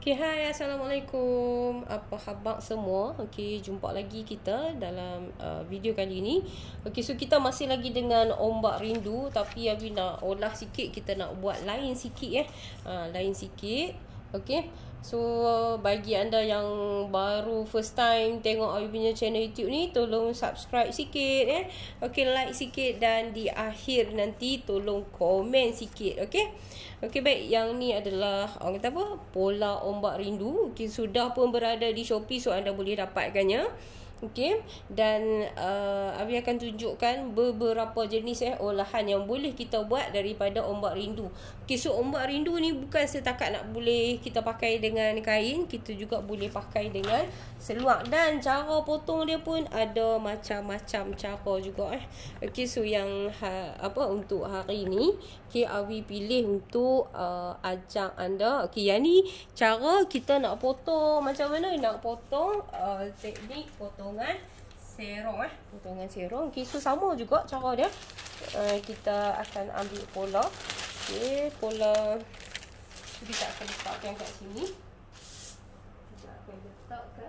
Okay, hai, Assalamualaikum. Apa khabar semua? Okay, jumpa lagi kita dalam video kali ini. Okay, so kita masih lagi dengan ombak rindu. Tapi Abi nak olah sikit. Kita nak buat lain sikit lain sikit. Okay, so bagi anda yang baru first time tengok Abi punya channel YouTube ni, tolong subscribe sikit Okay, like sikit. Dan di akhir nanti tolong komen sikit. Okay. Okey, baik. Yang ni adalah orang kata apa? Pola ombak rindu. Okey, sudah pun berada di Shopee, so anda boleh dapatkannya. Okey, dan Abi akan tunjukkan beberapa jenis olahan yang boleh kita buat daripada ombak rindu. Okey, so ombak rindu ni bukan setakat nak boleh kita pakai dengan kain, kita juga boleh pakai dengan seluar, dan cara potong dia pun ada macam-macam cara juga Okey, so yang untuk hari ni, okey, Abi pilih untuk ajak anda. Okey, yang ni cara kita nak potong macam mana, nak potong teknik potongan serong potongan serong. Okey, so sama juga cara dia. Kita akan ambil pola. Okey, pola kita akan letakkan kat sini. Kita akan letakkan.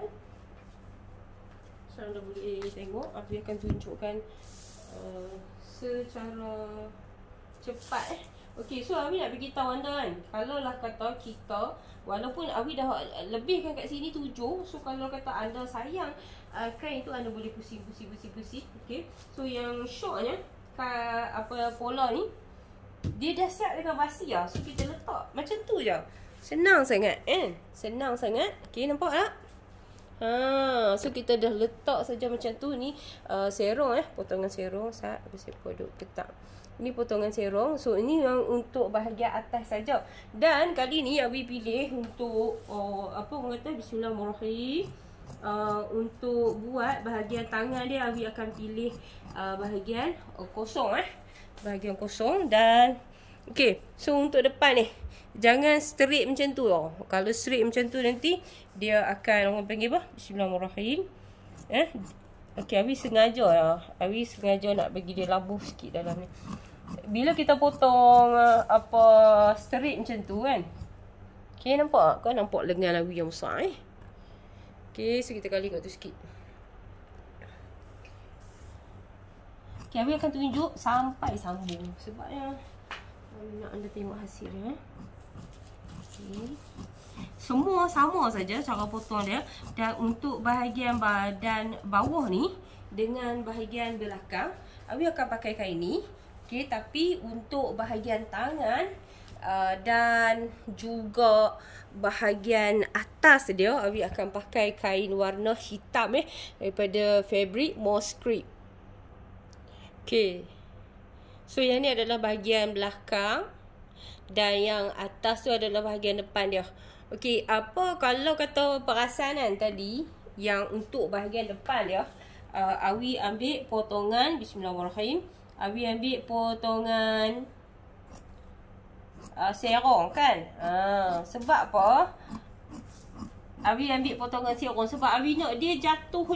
So anda boleh tengok, Abi akan tunjukkan secara cepat Okey, so Abi nak beritahu anda kan, kalau lah kata kita, walaupun Abi dah lebihkan kat sini 7, so kalau kata anda sayang kain tu, anda boleh pusing. Okey, so yang syoknya pola ni dia dah siap dengan basi lah. So kita letak macam tu je. Senang sangat senang sangat. Okey, nampak tak? So kita dah letak saja macam tu. Ni serong potongan serong. Saya duk letak. Ini potongan serong. So ini yang untuk bahagian atas saja. Dan kali ni Abi pilih untuk orang kata bismillahirrahmanirrahim. Untuk buat bahagian tangan dia, Abi akan pilih bahagian kosong bahagian kosong. Dan okey, so untuk depan ni jangan straight macam tu tau. Kalau straight macam tu nanti dia akan, orang panggil apa? Bismillahirrahmanirrahim. Okey, Abi sengaja nak bagi dia labuh sikit dalam ni. Bila kita potong straight macam tu kan. Okey, nampak? Kau nampak lengan Abi yang besar Okey, so kita kali kat tu sikit. Okey, Abi akan tunjuk sampai sambung. Sebabnya Abi nak anda tengok hasilnya. Okay. Semua sama saja cara potong dia. Dan untuk bahagian badan bawah ni dengan bahagian belakang, Abi akan pakai kain ni. Okay, tapi untuk bahagian tangan dan juga bahagian atas dia, Abi akan pakai kain warna hitam daripada fabric Mosquito. Okay, so yang ni adalah bahagian belakang. Dan yang atas tu adalah bahagian depan dia. Okey, kalau kata perasanan tadi, yang untuk bahagian depan dia, Abi ambil potongan, bismillahirrahmanirrahim. Abi ambil potongan serong kan. Sebab apa? Abi ambil potongan serong sebab Abi nak dia jatuh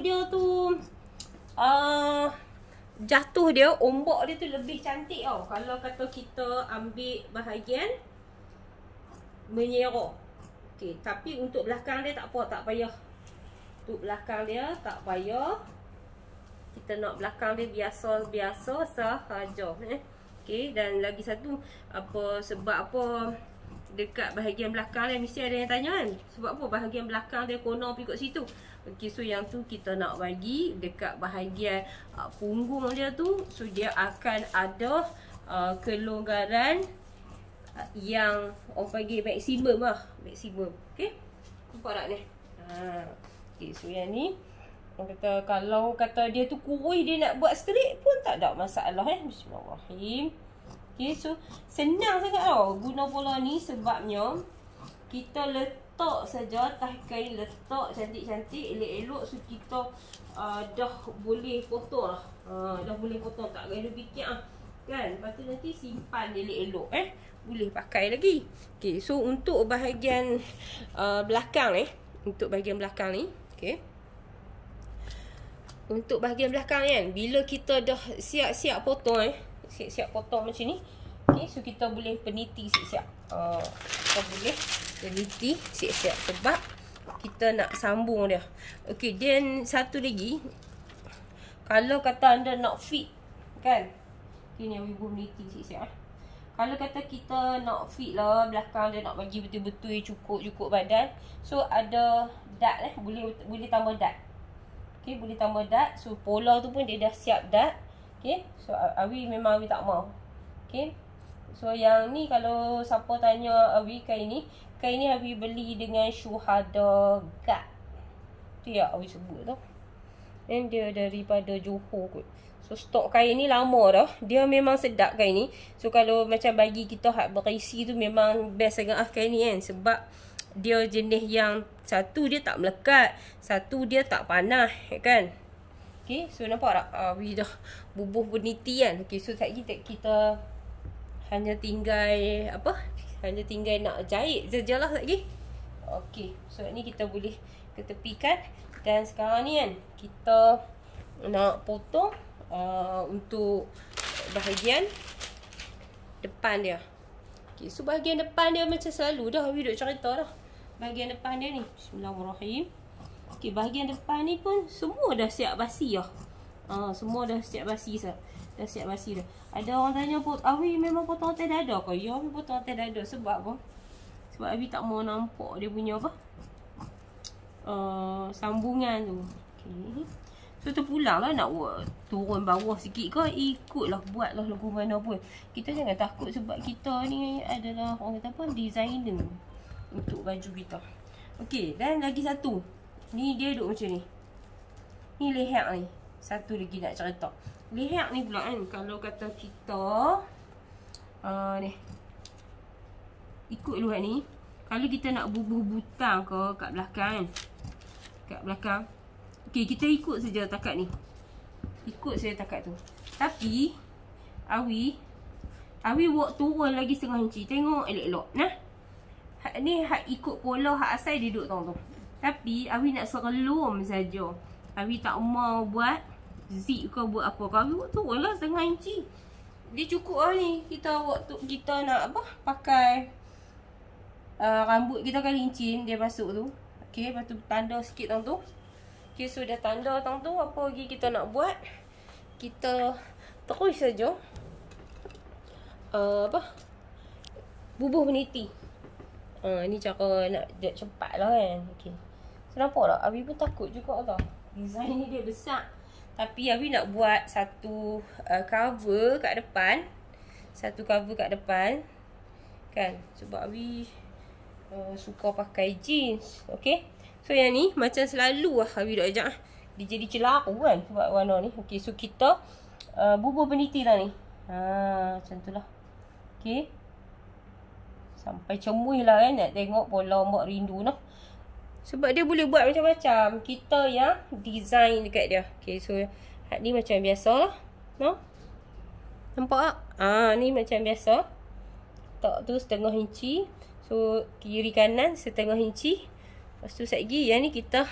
dia ombak dia tu lebih cantik tau. Kalau kata kita ambil bahagian menyerong. Okey, tapi untuk belakang dia tak payah. Untuk belakang dia tak payah. Kita nak belakang dia biasa sahaja Okey, dan lagi satu, sebab apa dekat bahagian belakang dia, mesti ada yang tanya kan, sebab apa bahagian belakang dia kono pergi kat situ. Okey, so yang tu kita nak bagi dekat bahagian punggung dia tu. So dia akan ada kelonggaran yang orang panggil maksimum maksimum. Okey, nampak tak ni? Okey, so yang ni orang kata, kalau kata dia tu kurus, dia nak buat straight pun tak ada masalah Bismillahirrahmanirrahim. Okey, so senang sangat tau guna pola ni. Sebabnya kita letak saja atas kain, letak cantik-cantik, elok-elok. So kita dah boleh potong lah. Dah boleh potong, tak payah fikir kan. Lepas tu nanti simpan elok-elok boleh pakai lagi. Okey, so untuk bahagian belakang ni, okey, untuk bahagian belakang kan, bila kita dah siap-siap potong siap-siap potong macam ni, Okay, so kita boleh peniti siap-siap. Kita boleh peniti siap-siap sebab kita nak sambung dia. Okay, then satu lagi. Kalau kata anda nak fit, kan? Ini yang ibu meniti siap-siap. Kalau kata kita nak fit lah belakang dia, nak bagi betul-betul cukup badan. So ada dart boleh tambah dart. Okay, boleh tambah dart. So pola tu pun dia dah siap dart. Okay, so Awi memang Awi tak mau. Okay, so yang ni kalau siapa tanya Awi kain ni Awi beli dengan Syuhada Guard. Tu ya Awi sebut tu. Dan dia daripada Johor kot. So stok kain ni lama dah. Dia memang sedap kain ni. So kalau macam bagi kita hak berisi tu memang best sangat kain ni kan. Sebab dia jenis yang satu dia tak melekat, satu dia tak panas kan. Okay, so nampak tak? We dah bubuh peniti kan. Okay, so sekejap lagi kita hanya tinggal apa? Hanya tinggal nak jahit sajalah sekejap lagi. Okay, so ni kita boleh ketepikan. Dan sekarang ni kan kita nak potong untuk bahagian depan dia. Okay, so bahagian depan dia macam selalu dah Awi duk cerita dah. Bahagian depan dia ni, bismillahirrahmanirrahim. Okay, bahagian depan ni pun semua dah siap basi dah. Semua dah siap basi sah. Dah siap basi dah. Ada orang tanya, Awi memang potong atas dada ke? Ya, Awi potong atas dada. Sebab apa? Sebab Awi tak mau nampak dia punya apa? Sambungan tu. Okay. So terpulang lah nak buat turun bawah sikit ke, ikutlah, buatlah lagu mana pun. Kita jangan takut sebab kita ni adalah orang kata apa, designer untuk baju kita. Okay, dan lagi satu. Ni dia duduk macam ni. Ni leher ni. Satu lagi nak cerita. Leher ni pula kan, kalau kata kita ni ikut luar ni, kalau kita nak bubuh butang ke kat belakang kan, kat belakang. Okay, kita ikut saja takat ni. Ikut saja takat tu. Tapi Awi buat turun lagi setengah inci. Tengok elok-elok. Nah. Hak ni hak ikut pola hak asal dia duduk tong tu. Tapi Awi nak serelum saja. Awi tak mau buat zip ke buat apa. Awi buat turun lah setengah inci. Dia cukup lah ni. Kita nak apa? Pakai rambut kita kan lincin dia masuk tu. Okay, lepas tu tanda sikit tong tu. Okay, so dah tanda tong tu. Apa lagi kita nak buat? Kita terus saja bubuh peniti. Ni cara nak cepat lah kan. Okay, so nampak tak? Awi pun takut juga tau. Design ni dia besar. Tapi Awi nak buat satu cover kat depan. Satu cover kat depan kan. Sebab Awi suka pakai jeans. Okay, so yang ni macam selalu lah Awi duk ajak. Dia jadi celaru kan sebab warna ni. Okay, so kita bubuh peniti lah ni. Macam tu lah. Okay, sampai cemuih lah kan nak tengok pola Mbak Rindu noh. Sebab dia boleh buat macam-macam. Kita yang design dekat dia. Okay, so hak ni macam biasa lah. No? Nampak tak? Ni macam biasa. Tak tu setengah inci. So kiri kanan setengah inci. Lepas tu sekejap lagi yang ni kita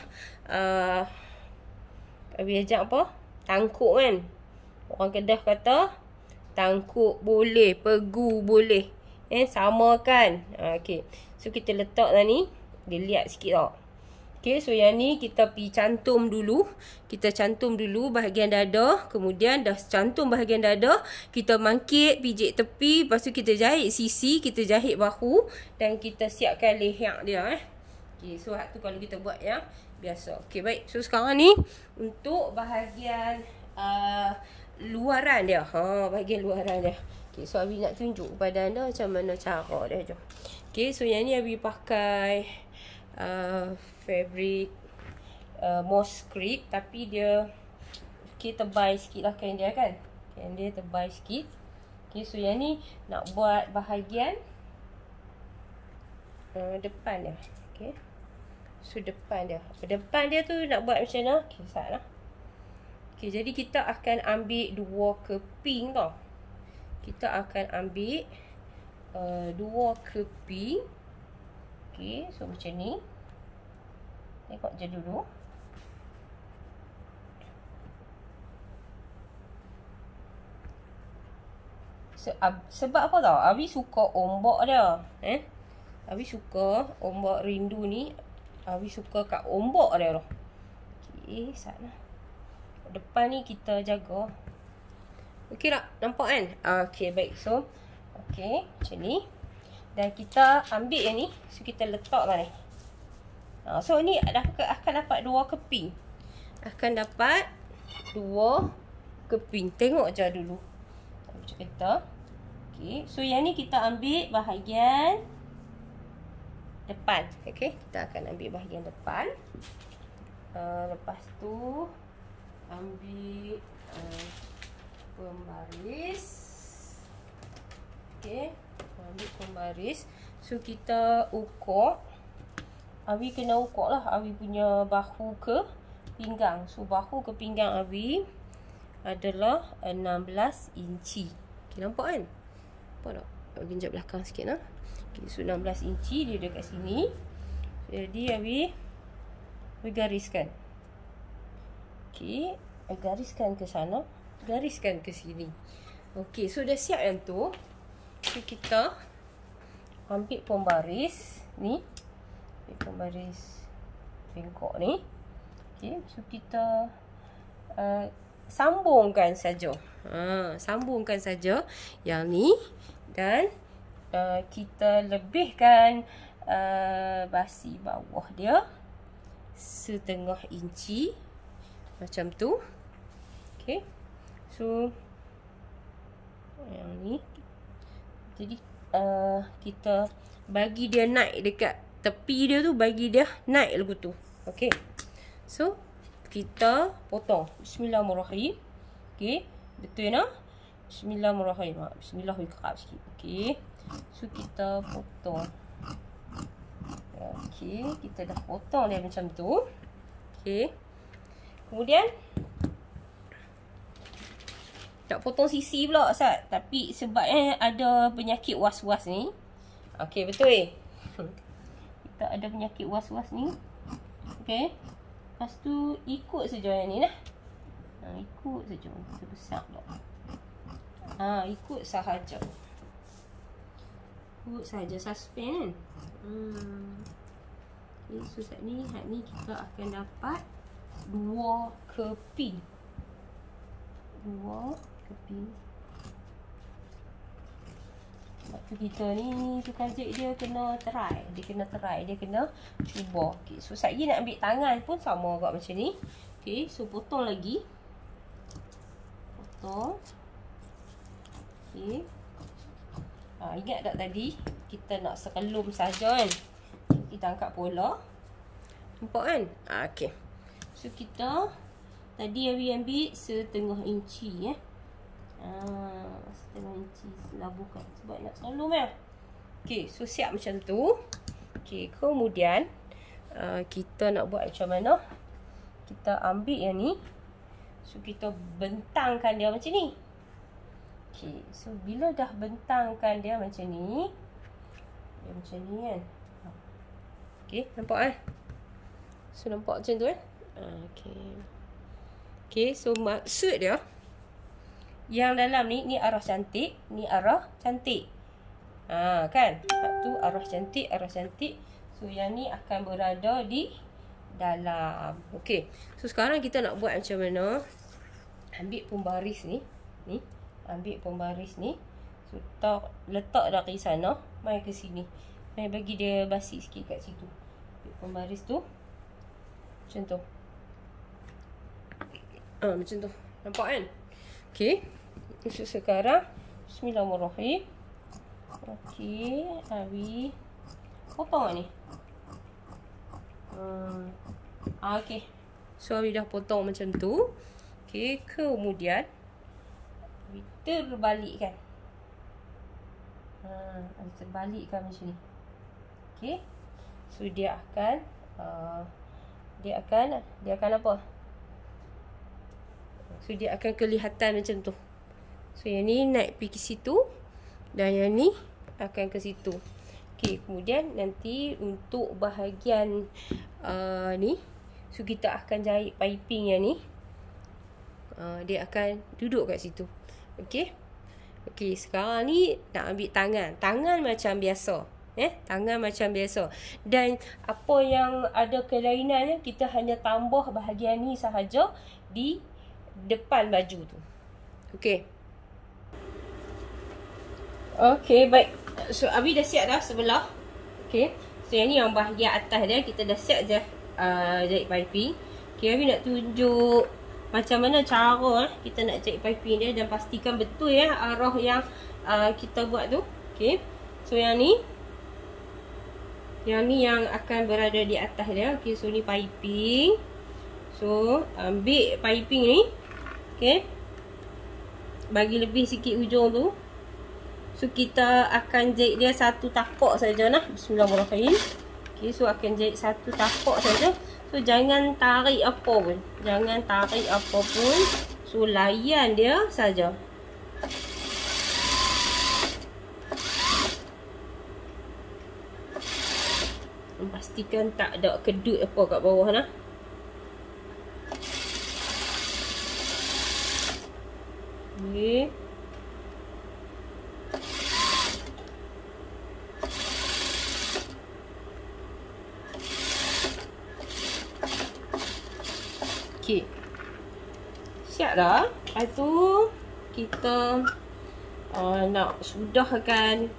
Awi ajak apa? Tangkuk kan. Orang Kedah kata tangkuk boleh, pegu boleh. Sama kan. Okay, so kita letak dah ni. Dia lihat sikit tau. Okay, so yang ni kita pergi cantum dulu. Kita cantum dulu bahagian dada. Kemudian dah cantum bahagian dada, kita mangkit, pijik tepi. Lepas tu kita jahit sisi, kita jahit bahu. Dan kita siapkan leher dia. Okay, so hak tu kalau kita buat yang biasa. Okay, baik. So sekarang ni untuk bahagian luaran dia. Bahagian luaran dia. Okay, so Awi nak tunjuk kepada anda macam mana cara dia. Jom. Okay, so yang ni Awi pakai fabric moss crepe. Tapi dia tebal sikit lah kain dia kan. Kain dia tebal sikit. Okay, so yang ni nak buat bahagian depan dia. Okay, so depan dia. Depan dia tu nak buat macam mana? Okay, sekejap lah. Okay, jadi kita akan ambil dua keping tau. Kita akan ambil dua keping. Okay, so macam ni. Tengok je dulu. Sebab apa tau? Abi suka ombak dia. Abi suka ombak rindu ni. Abi suka kat ombak dia tu. Okey, sana. Depan ni kita jaga. Okey tak? Nampak kan? Okey, baik. So, okey, macam ni. Dan kita ambil yang ni. So, kita letaklah ni. So, ni akan dapat 2 keping. Akan dapat 2 keping. Tengok je dulu. Macam kita. Okey. So, yang ni kita ambil bahagian depan. Okey. Kita akan ambil bahagian depan. Lepas tu, ambil pembaris. Okey. Ambil pembaris. So, kita ukur. Abi kena ukur lah. Abi punya bahu ke pinggang. So, bahu ke pinggang Abi adalah 16 inci. Okay, nampak kan? Nampak tak? Abi genjap belakang sikit lah. Okay, so 16 inci dia dekat sini. Jadi Abi gariskan. Okay, gariskan ke sana. Gariskan ke sini. Okay, so dah siap yang tu. So, kita ambil pembaris ni. Ambil pembaris bengkok ni. Okay, so kita sambungkan saja. Sambungkan saja yang ni. Dan kita lebihkan basi bawah dia 1/2 inci. Macam tu. Okay. So, yang ni. Jadi, kita bagi dia naik dekat tepi dia tu. Bagi dia naik lagu tu. Okay. So, kita potong. Bismillahirrahmanirrahim. Okay. Betul tak? Bismillahirrahmanirrahim. Bismillahirrahmanirrahim sikit. Okay. So, kita potong. Okay. Kita dah potong dia macam tu. Okay. Kemudian, tak potong sisi pula, Ustaz. Tapi sebabnya ada penyakit was-was ni. Okay, betul. Kita ada penyakit was-was ni. Okay. Lepas tu, ikut saja yang ni lah. Ikut saja. Sebesar pula. Ikut sahaja. Ikut sahaja. Suspend kan? Okay, so saat ni kita akan dapat 2 keping. 2 keping. Sebab tu kita ni tukang jahit dia kena try. Dia kena cuba. Okay, so saya nak ambil tangan pun sama agak macam ni. Okay, so potong lagi. Potong. Okay. Ingat tak tadi kita nak sekelum saja kan? Kita angkat bola. Nampak kan? Okay. So kita tadi ambil 1/2 inci 1/2 inci labuhkan sebab nak sekelum ya. Okay, so siap macam tu. Okay, kemudian kita nak buat macam mana? Kita ambil yang ni. So kita bentangkan dia macam ni. Okay, so bila dah bentangkan dia macam ni, dia macam ni kan. Okay, nampak kan? So nampak macam tu kan? Okay, so maksud dia yang dalam ni arah cantik, ni arah cantik. Kan? Tu arah cantik. So yang ni akan berada di dalam. Okay, so sekarang kita nak buat macam mana? Ambil pembaris ni. Ambil pembaris ni. So letak dari sana, mai ke sini. Mai bagi dia basi sikit kat situ. Ambil pembaris tu. Macam tu. Macam tu. Nampak kan? Okay. So sekarang bismillahirrahmanirrahim. Okay, Abi potong ni. Okay. So Abi dah potong macam tu. Okay, kemudian Abi terbalikkan. Abi terbalikkan macam ni. Okay. So dia akan apa? So dia akan kelihatan macam tu. So yang ni naik pergi ke situ dan yang ni akan ke situ. Okay, kemudian nanti untuk bahagian ni, so kita akan jahit piping yang ni. Dia akan duduk kat situ. Okay. Okey, sekarang ni nak ambil tangan. Tangan macam biasa. Tangan macam biasa. Dan apa yang ada kelainannya, kita hanya tambah bahagian ni sahaja di depan baju tu. Okey. Okey, baik. So, Abi dah siap dah sebelah. Okey. So, yang ni yang bahagian atas dia. Kita dah siap je jahit piping. Okey, Abi nak tunjuk macam mana cara kita nak jahit piping dia. Dan pastikan betul arah yang kita buat tu. Okey. So, yang ni yang akan berada di atas dia. Okey, so ni piping. So, ambil piping ni. Okey. Bagi lebih sikit ujung tu. So, kita akan jahit dia satu tapak saja nah. Bismillahirrahmanirrahim. Okey, so akan jahit satu tapak saja. So, jangan tarik apa pun. Jangan tarik apa pun. So, layan dia saja. Pastikan tak ada kedut apa kat bawah nah. Okey. Okey. Siap dah. Lepas tu kita nak sudahkan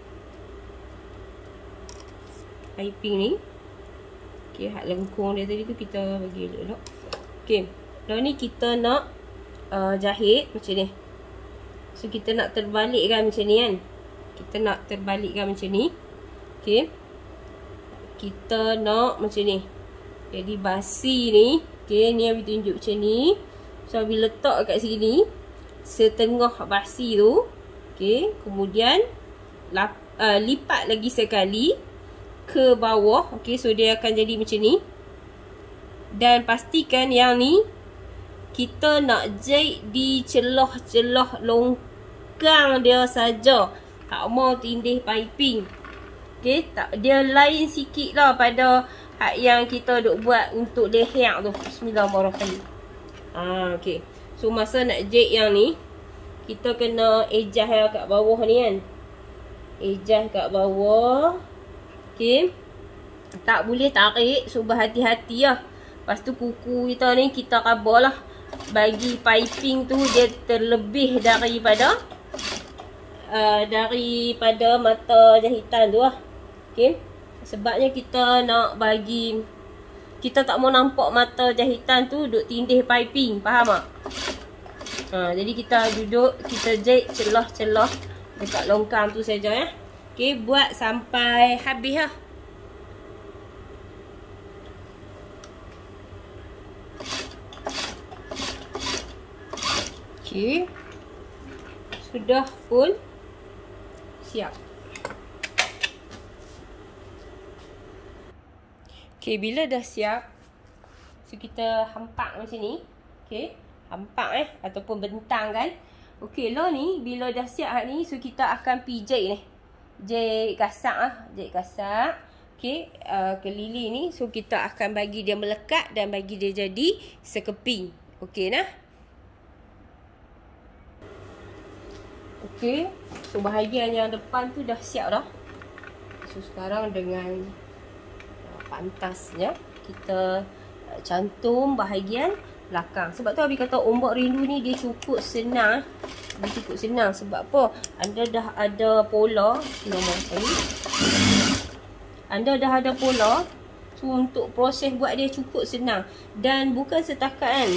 piping ni. Okey, hak lengkung dia tadi tu kita bagi elok-elok. Okey, lalu ni kita nak jahit macam ni. So, kita nak terbalikkan macam ni kan. Kita nak terbalikkan macam ni. Okey. Kita nak macam ni. Jadi, basi ni. Okey, ni Abi tunjuk macam ni. So, Abi letak kat sini. Setengah basi tu. Okey, kemudian lipat lagi sekali ke bawah. Okey, so dia akan jadi macam ni. Dan pastikan yang ni kita nak jahit di celah-celah longkang dia saja. Tak mau tindih piping. Okey, tak, dia lain sikit lah pada hak yang kita duk buat untuk leher tu. Bismillahirrahmanirrahim. Okey. So, masa nak jahit yang ni, kita kena adjust kat bawah ni kan. Adjust kat bawah. Okey. Tak boleh tarik. So, berhati-hati lah. Lepas tu kuku kita ni kita cover lah. Bagi piping tu dia terlebih daripada mata jahitan tu lah. Okey. Sebabnya kita nak bagi, kita tak mau nampak mata jahitan tu duk tindih piping. Faham tak? Jadi kita duduk, kita jahit celah-celah dekat longkang tu saja ya. Okey, buat sampai habis lah. Okey. Sudah pun siap. Okey, bila dah siap, so kita hampak macam ni. Okey, hampak ataupun bentang kan. Okey, lo ni bila dah siap hak ni, so kita akan pijak ni. Jahit kasak jahit kasak. Okey, keliling ni, so kita akan bagi dia melekat dan bagi dia jadi sekeping. Okey nah. Okey, so bahagian yang depan tu dah siap dah. So sekarang dengan pantasnya kita cantum bahagian belakang. Sebab tu Abi kata ombak rindu ni dia cukup senang. Dia cukup senang sebab apa? Anda dah ada pola. Nombor saya. Anda dah ada pola. So untuk proses buat dia cukup senang. Dan bukan setakat kan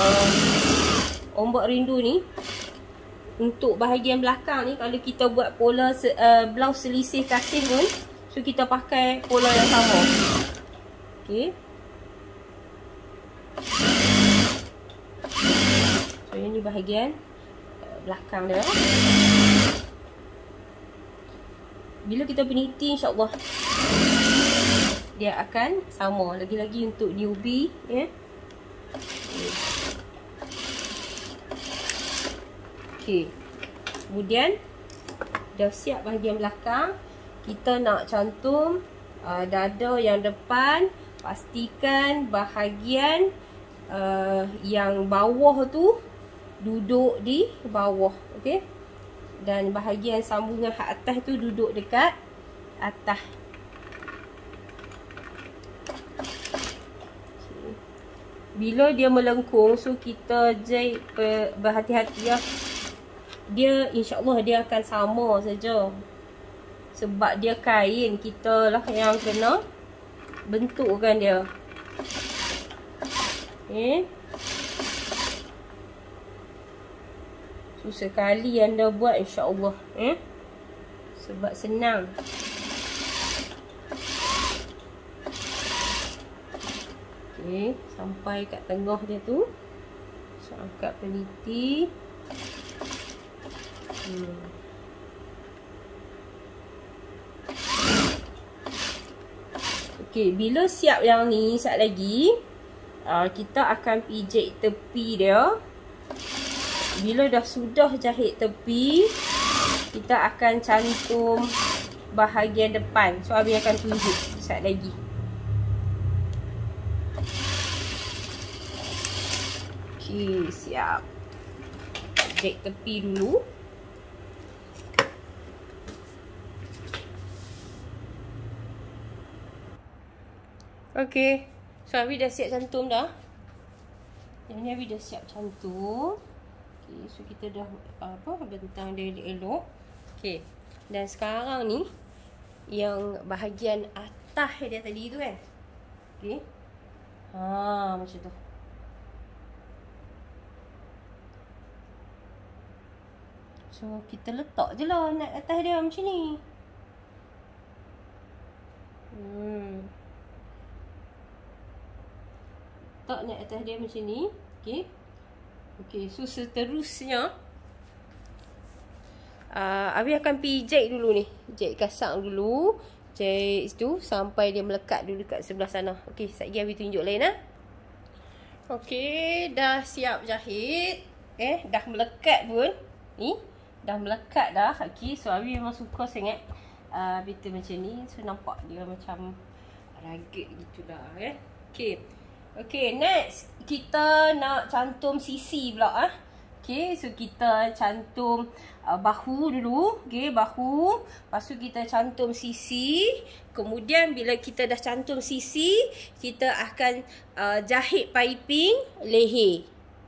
ombak rindu ni. Untuk bahagian belakang ni, kalau kita buat pola blouse selisih kasih pun, so kita pakai pola yang sama. Okey. So ini bahagian belakang dia. Bila kita peniti, insya-Allah dia akan sama. Lagi-lagi untuk newbie ya. Okey. Kemudian dah siap bahagian belakang. Kita nak cantum dada yang depan. Pastikan bahagian yang bawah tu duduk di bawah. Okey. Dan bahagian sambungan hak atas tu duduk dekat atas. Bila dia melengkung, so kita jahit berhati-hati lah. Dia insya-Allah dia akan sama saja. Sebab dia kain, kita lah yang kena bentukkan dia. Okay. So sekali anda buat insya-Allah, sebab senang. Okey, sampai kat tengah dia tu. So angkat peniti. Okey, bila siap yang ni, sekejap lagi kita akan pijit tepi dia. Bila dah sudah jahit tepi, kita akan cantum bahagian depan. So Abi akan tunjuk sekejap lagi. Okey, siap. Jahit tepi dulu. Okey, so Abi dah siap cantum dah. Yang ni Abi dah siap cantum. Okay, so kita dah bentang dia elok. Okey. Dan sekarang ni yang bahagian atas dia tadi tu kan. Okey. Macam tu. So kita letak je lah nak atas dia macam ni. Letak nak atas dia macam ni. Okey. Okey, so seterusnya Abi akan pijat dulu ni. Jahit kasang dulu. Jahit tu sampai dia melekat dulu kat sebelah sana. Okey, sekejap lagi Abi tunjuk lain lah. Okey, dah siap jahit. Dah melekat pun. Ni, dah melekat dah. Okey, so Abi memang suka sangat betul macam ni. So nampak dia macam rugged gitu dah. Okey. Okey, next kita nak cantum sisi pula. Okey, so kita cantum bahu dulu. Okey, bahu. Lepas tu kita cantum sisi. Kemudian bila kita dah cantum sisi, kita akan jahit piping leher.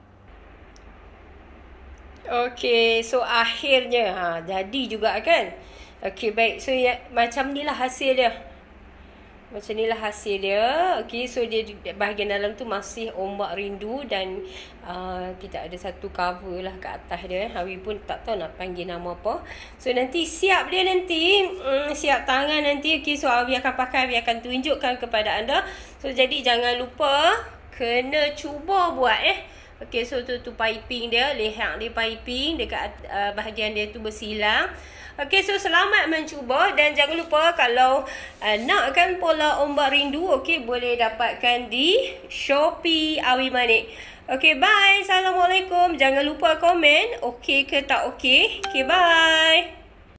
Okey, so akhirnya jadi juga kan. Okey, baik. So macam ni lah hasil dia. Macam ni lah hasil dia. Okey, so dia bahagian dalam tu masih ombak rindu. Dan kita ada satu cover lah kat atas dia. Abi pun tak tahu nak panggil nama apa. So nanti siap dia nanti. Siap tangan nanti. Okey, so Abi akan pakai. Abi akan tunjukkan kepada anda. So jadi jangan lupa kena cuba buat Okey, so tu piping dia. Leher dia piping dekat bahagian dia tu bersilang. Okey, so selamat mencuba. Dan jangan lupa kalau nakkan pola ombak rindu, okey, boleh dapatkan di Shopee Awi Manik. Okey, bye. Assalamualaikum. Jangan lupa komen okey ke tak okey. Okey, bye.